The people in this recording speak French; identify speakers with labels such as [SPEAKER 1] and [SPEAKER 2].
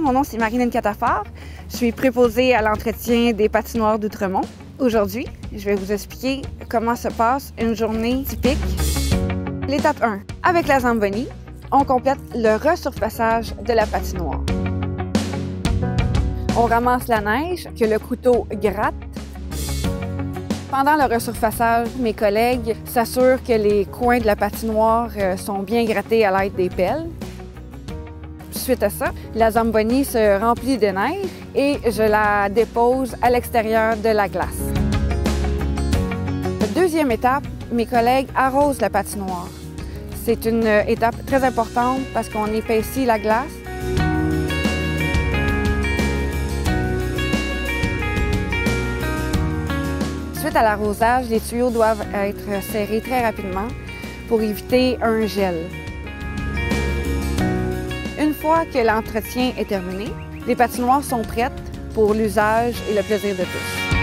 [SPEAKER 1] mon nom c'est Marie-Lynne Catafard. Je suis préposée à l'entretien des patinoires d'Outremont. Aujourd'hui, je vais vous expliquer comment se passe une journée typique. L'étape 1. Avec la Zamboni, on complète le resurfaçage de la patinoire. On ramasse la neige que le couteau gratte. Pendant le resurfaçage, mes collègues s'assurent que les coins de la patinoire sont bien grattés à l'aide des pelles. Suite à ça, la Zamboni se remplit de neige et je la dépose à l'extérieur de la glace. Deuxième étape, mes collègues arrosent la patinoire. C'est une étape très importante parce qu'on épaissit la glace. Suite à l'arrosage, les tuyaux doivent être serrés très rapidement pour éviter un gel. Une fois que l'entretien est terminé, les patinoires sont prêtes pour l'usage et le plaisir de tous.